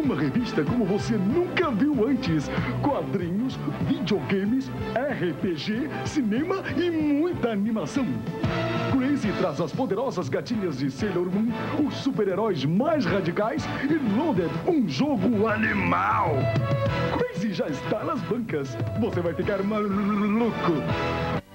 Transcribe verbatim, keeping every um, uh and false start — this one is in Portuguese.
Uma revista como você nunca viu antes. Quadrinhos, videogames, R P G, cinema e muita animação. Crazy traz as poderosas gatinhas de Sailor Moon, os super-heróis mais radicais e Loaded, um jogo animal. Crazy já está nas bancas. Você vai ficar maluco.